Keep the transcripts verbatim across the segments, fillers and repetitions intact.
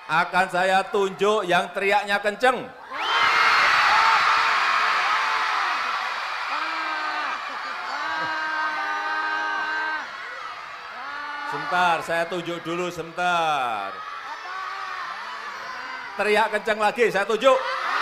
akan saya tunjuk yang teriaknya kenceng. Sebentar, saya tunjuk dulu sebentar. Teriak kenceng lagi, saya tunjuk.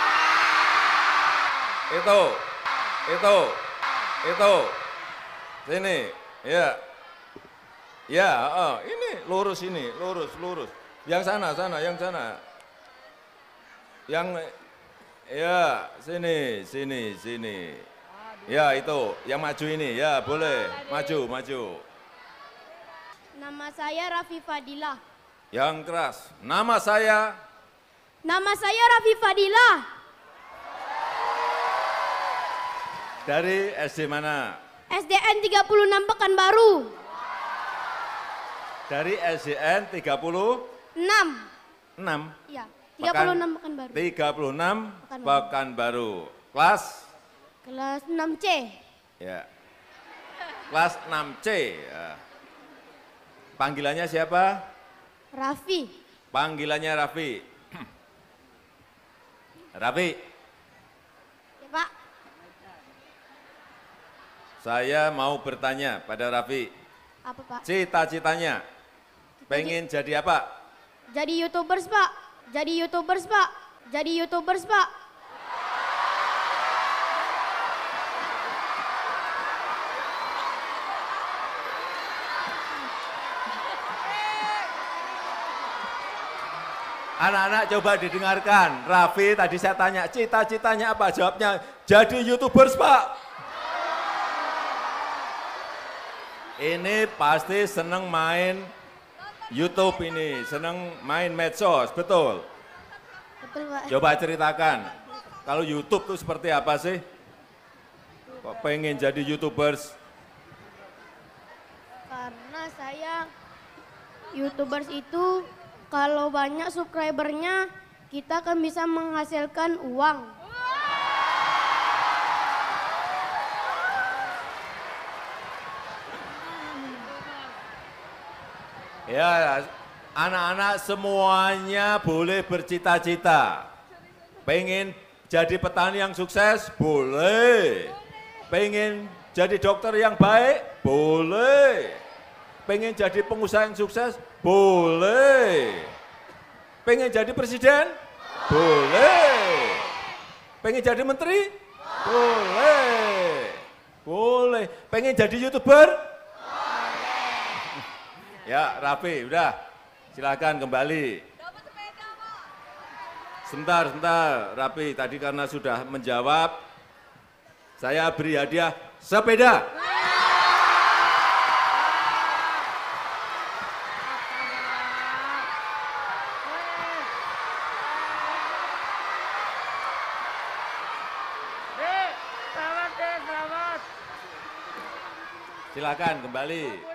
Itu, itu, itu. Sini, ya. Ya, oh, ini lurus ini, lurus, lurus. Yang sana, sana, yang sana. Yang, ya, sini, sini, sini. Ya, itu, yang maju ini, ya boleh, maju, maju. Nama saya Raffi Fadilah. Yang keras, nama saya. Nama saya Raffi Fadilah. Dari S D mana? S D N tiga puluh enam Pekanbaru. Dari S D N tiga puluh enam. enam. Iya, tiga puluh enam Pekanbaru. tiga puluh enam Pekanbaru. Pekanbaru. Kelas? Kelas enam C. Ya. Kelas enam C. Ya. Panggilannya siapa? Raffi. Panggilannya Raffi. Raffi, Ya, Pak. saya mau bertanya pada Raffi. Apa, Pak? Cita-citanya, pengen jadi apa? Jadi YouTubers, Pak. Jadi YouTubers, Pak. Jadi YouTubers, Pak. Anak-anak coba didengarkan. Raffi tadi saya tanya, cita-citanya apa? Jawabnya, jadi YouTubers, Pak. Ini pasti seneng main YouTube ini, seneng main medsos, betul? Betul, Pak. Coba ceritakan, kalau YouTube tuh seperti apa sih? Kok pengen jadi YouTubers? Karena saya YouTubers itu kalau banyak subscribernya kita akan bisa menghasilkan uang. Ya, anak-anak semuanya boleh bercita-cita. Pengen jadi petani yang sukses? Boleh. Pengen jadi dokter yang baik? Boleh. Pengen jadi pengusaha yang sukses? Boleh. Pengen jadi presiden? Boleh. Pengen jadi menteri? Boleh. Boleh. Pengen jadi YouTuber? Ya, Raffi, udah. Silakan kembali. Sebentar, sebentar. Raffi, tadi karena sudah menjawab, saya beri hadiah sepeda. Silakan kembali.